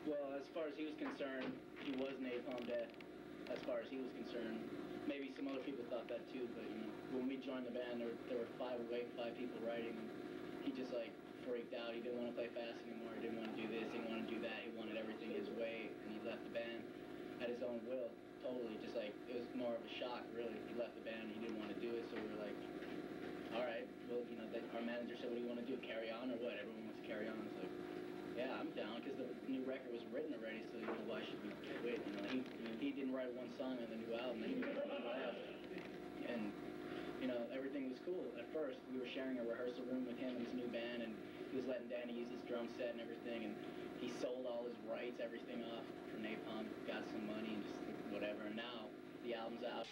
Well, as far as he was concerned, he was Napalm Death. As far as he was concerned, maybe some other people thought that too. But you know, when we joined the band, there were 5 awake, 5 people writing. And he just like freaked out. He didn't want to play fast anymore. He didn't want to do this. He didn't want to do that. He wanted everything his way, and he left the band at his own will. Totally, just like it was more of a shock. Really, he left the band. He didn't want to do it. So we were like, all right, well, you know, our manager said, what do you want to do? Carry on or what? Everyone wants to carry on. It's like, yeah, I'm down, because the new record was written already, so, you know, why should we quit? You know, he didn't write one song on the new album, and he left. And, you know, everything was cool. At first, we were sharing a rehearsal room with him and his new band, and he was letting Danny use his drum set and everything, and he sold all his rights, everything off for Napalm, got some money, and just whatever. And now, the album's out.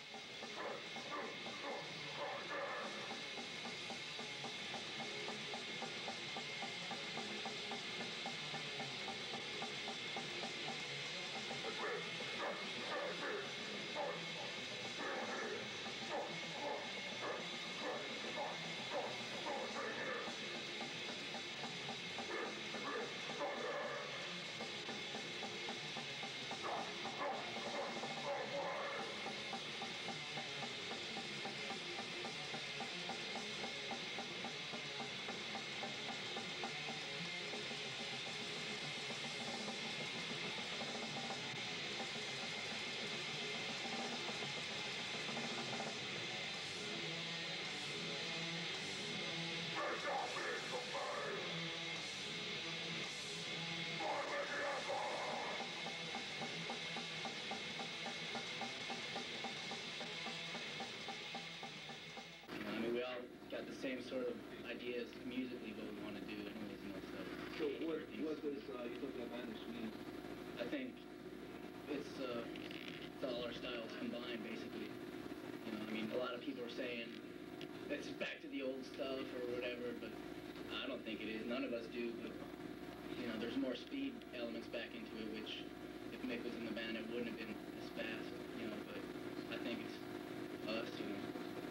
We all got the same sort of ideas musically what we want to do and all this stuff. So what does Utopia Vanish mean? I think it's all our styles combined, basically. You know, I mean, a lot of people are saying it's back to the old stuff or whatever, but I don't think it is. None of us do, but, you know, there's more speed elements back into it, which if Mick was in the band, it wouldn't have been as fast, you know, but I think it's us, you know.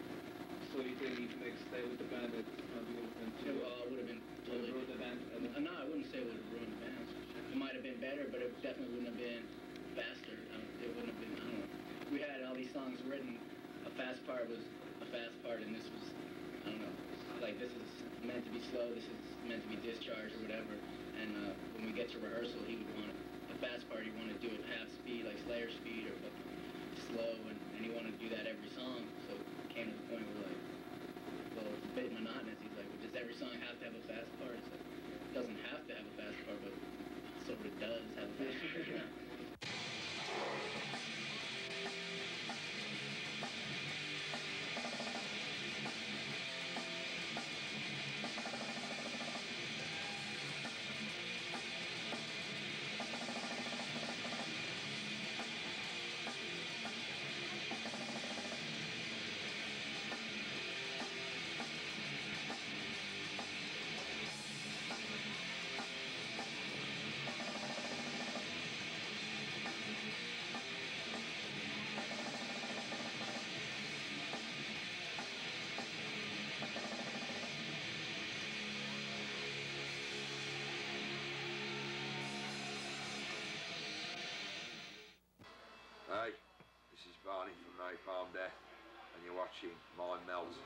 So you think if Mick stayed with the band, it's going to be different too? Well, it would have been totally ruined the band? No, I wouldn't say it would have ruined the band. It might have been better, but it definitely wouldn't have been faster. It wouldn't have been, I don't know. We had all these songs written. A fast part was a fast part, and this was, I don't know, like this is meant to be slow, this is meant to be discharged or whatever. And when we get to rehearsal, he would want the fast part, he wanted to do it half speed, like Slayer speed, or slow, and he wanted to do that every song. So it came to the point where like, well, it's a bit monotonous. He's like, well, does every song have to have a fast part? It's like, it doesn't have to have a fast part, but it sort of does have a fast part. Hey, this is Barney from Napalm Death, and you're watching Mind Melt.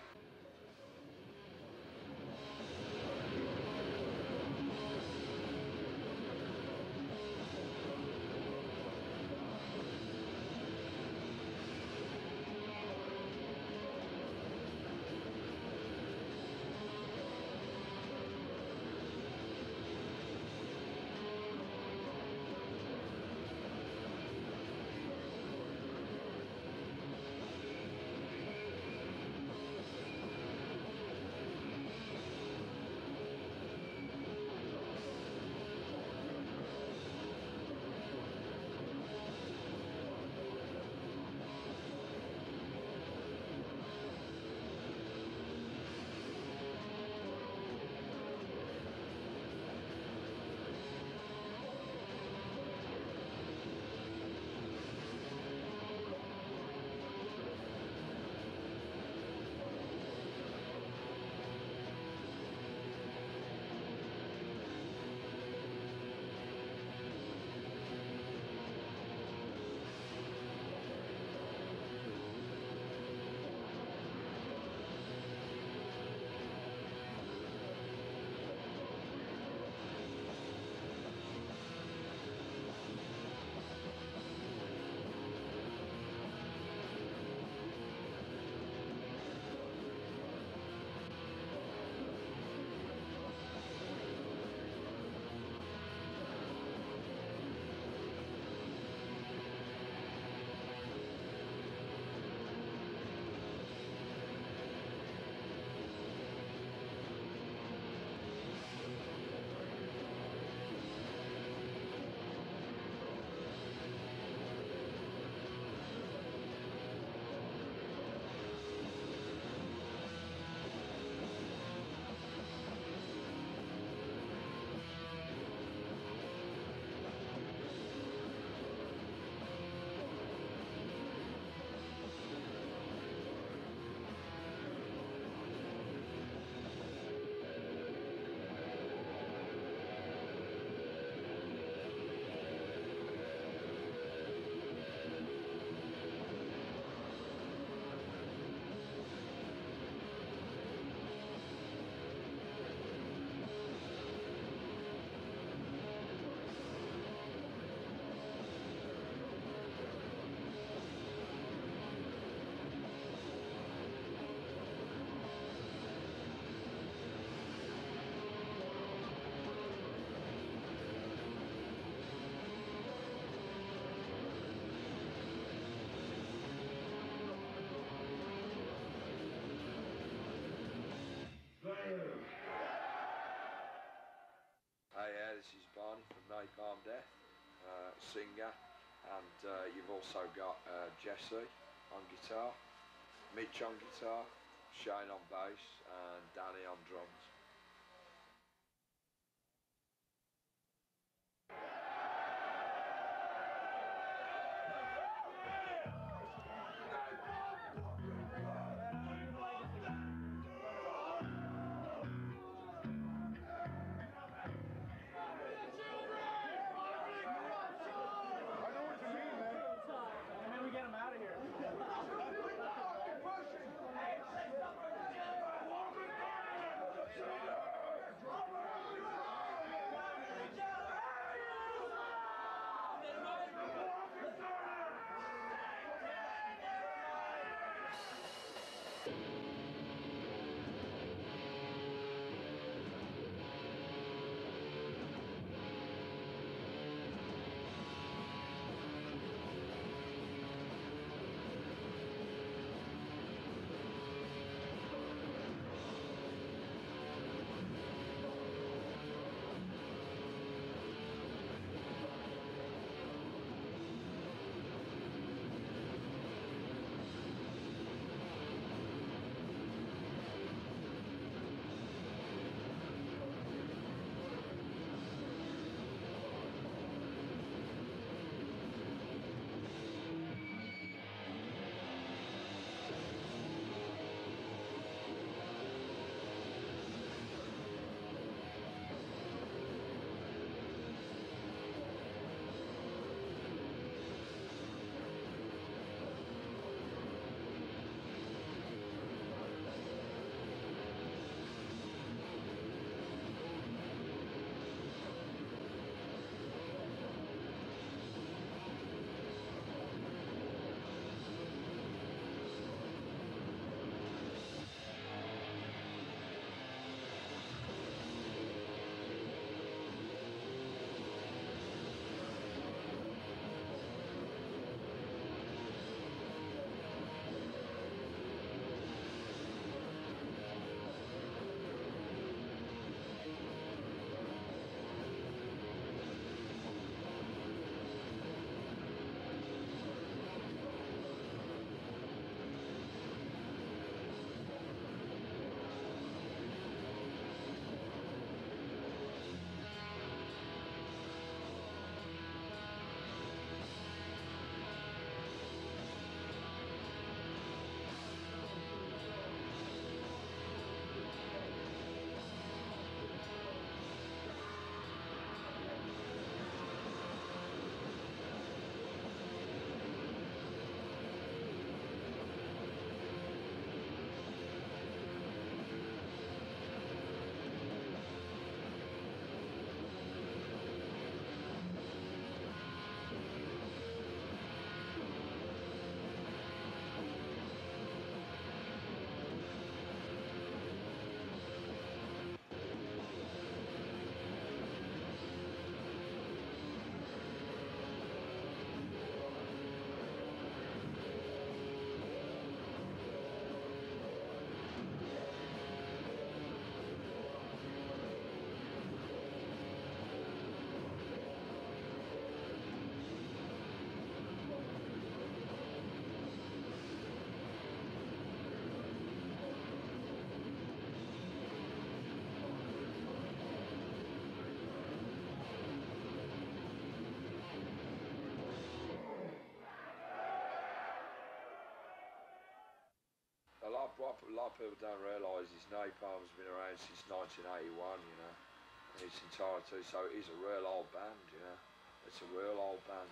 Napalm Death, singer, and you've also got Jesse on guitar, Mitch on guitar, Shane on bass, and Danny on drums. A lot of people don't realise is Napalm's been around since 1981, you know, in its entirety, so it is a real old band, you know, it's a real old band.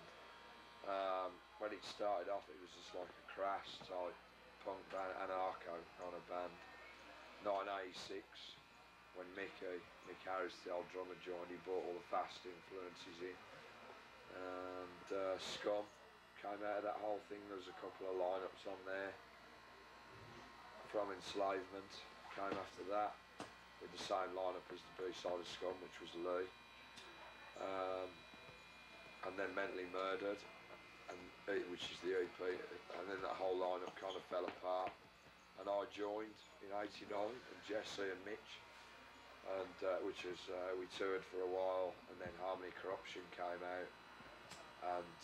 When it started off, it was just like a crash type punk band, anarcho kind of band. 1986, when Mick Harris, the old drummer, joined, he brought all the fast influences in, and Scum came out of that whole thing. There was a couple of lineups on there. From Enslavement came after that, with the same lineup as the B-side of Scum, which was Lee, and then Mentally Murdered, which is the EP, and then that whole lineup kind of fell apart, and I joined in '89, and Jesse and Mitch, and which was we toured for a while, and then Harmony Corruption came out, and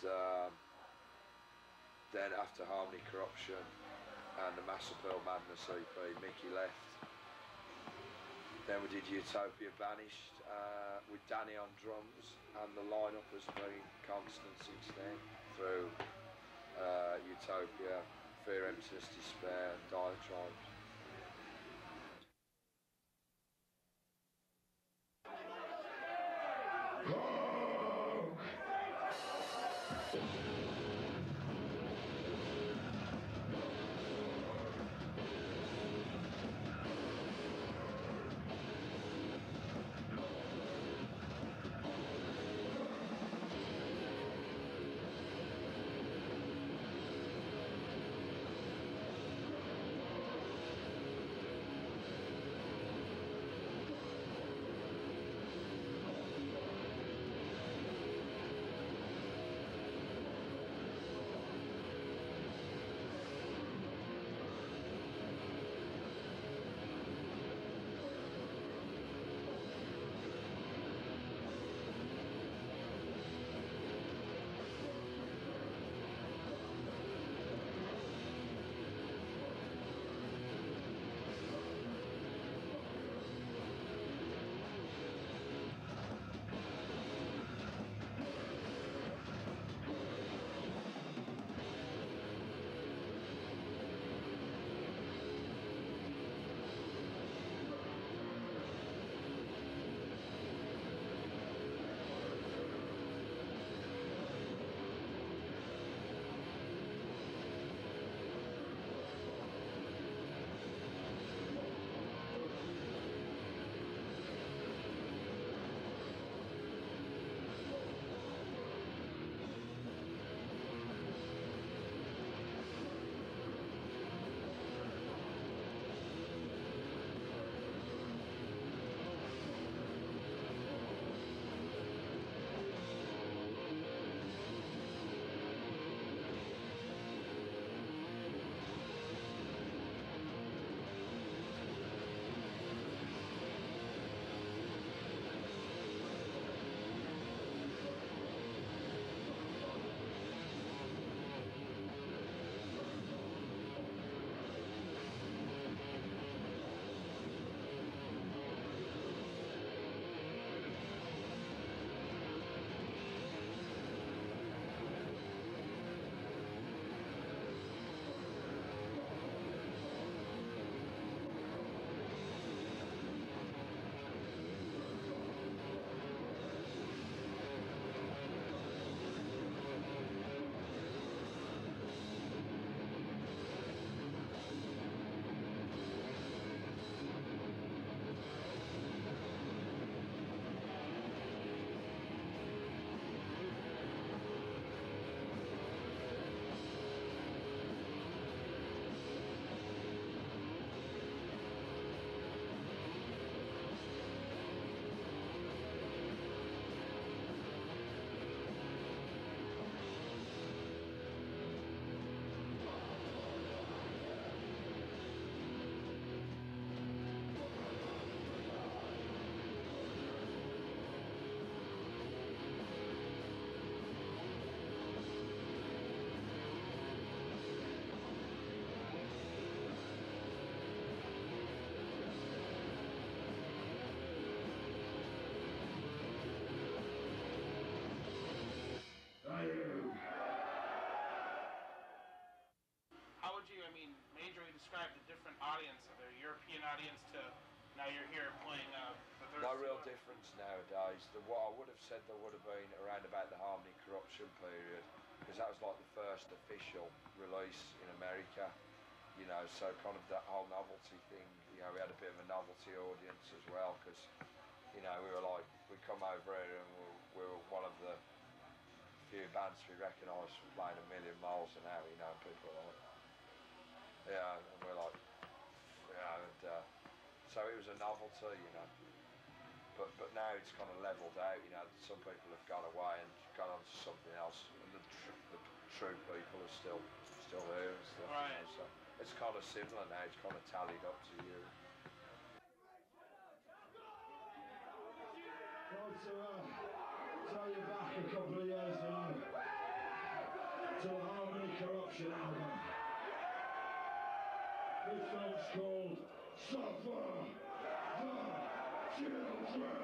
then after Harmony Corruption and the Master Pearl Madness EP, Mickey left. Then we did Utopia Banished with Danny on drums, and the lineup has been constant since then through Utopia, Fear, Emptiness, Despair, and Diatribes. describe the different audience of the European audience to now you're here playing the third? No real difference nowadays. What I would have said there would have been around about the Harmony Corruption period, because that was like the first official release in America, you know, so kind of that whole novelty thing, you know, we had a bit of a novelty audience as well, because, you know, we were like, we come over here and we were one of the few bands we recognised from playing a million miles an hour, you know, and people are like, yeah, and we're like, you know, and so it was a novelty, you know, but now it's kind of levelled out, you know, some people have gone away and gone on to something else, and the true people are still here and stuff, right. You know, so it's kind of similar now, it's kind of tallied up to you. Tell you back a couple of years now to the Harmony Corruption album. This song's called Suffer the Children.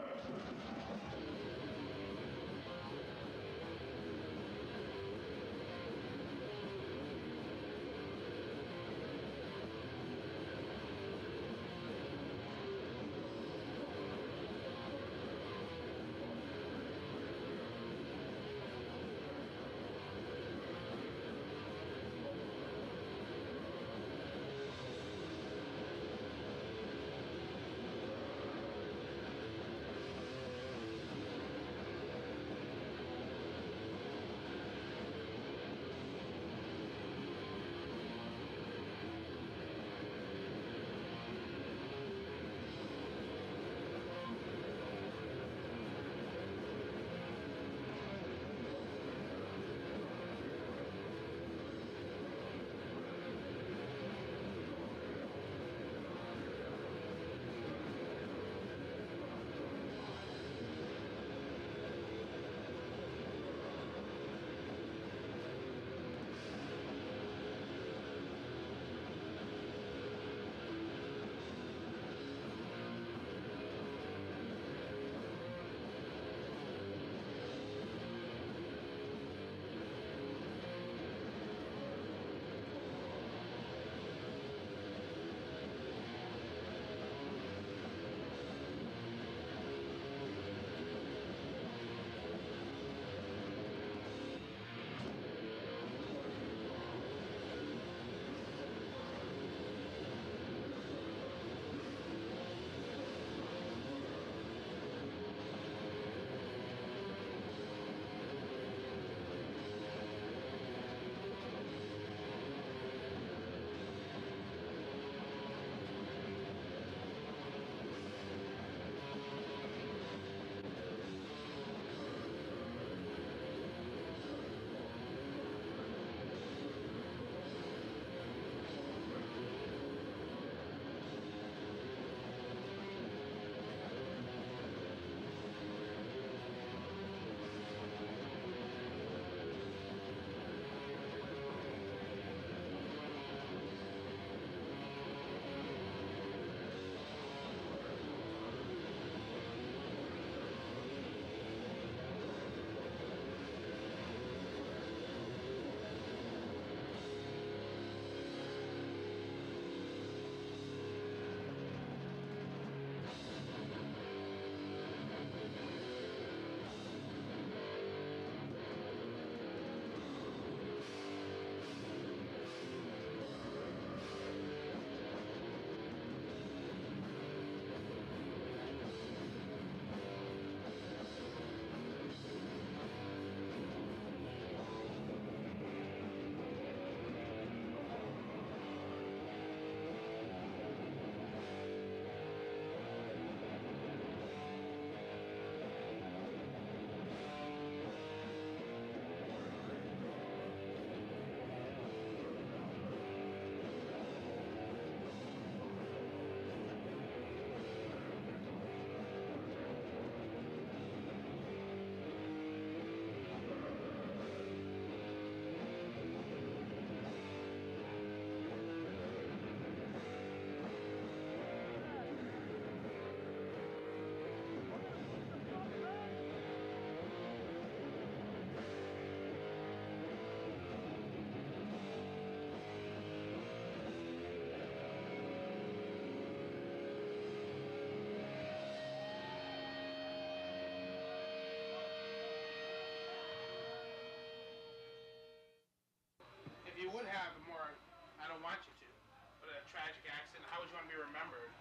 If you would have a more, I don't want you to, but a tragic accident, how would you want to be remembered?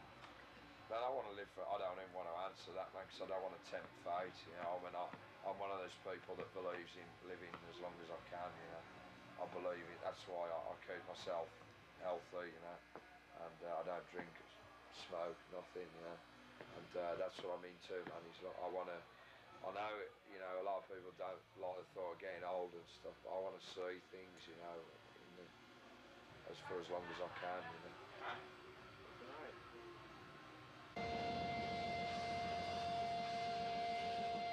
But I want to live for. I don't even want to answer that, man, because I don't want to tempt fate. You know, I mean, I'm one of those people that believes in living as long as I can. You know, I believe it. That's why I keep myself healthy. You know, and I don't drink, smoke, nothing. You know, and that's what I'm into, man. Is like, I want to. I know, you know, a lot of people don't like the thought of getting old and stuff, but I want to see things, you know, for as long as I can, you know. Right.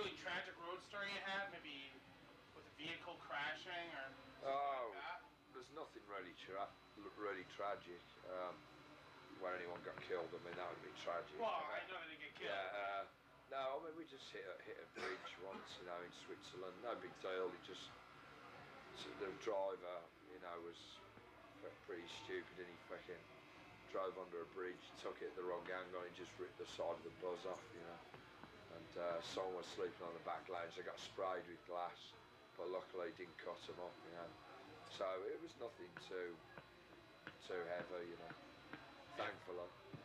really tragic road story you have? Maybe with a vehicle crashing or something Oh, like that? there's nothing really tragic. When anyone got killed, I mean that would be tragic. Well, I know they didn't get killed. Yeah. No, I mean we just hit a bridge once, you know, in Switzerland. No big deal. It just the driver, you know, was pretty stupid, and he fucking drove under a bridge, took it at the wrong angle, and he just ripped the side of the buzz off, you know. And someone was sleeping on the back lounge. They got sprayed with glass, but luckily it didn't cut them up, you know. So it was nothing too heavy, you know. Thankfully.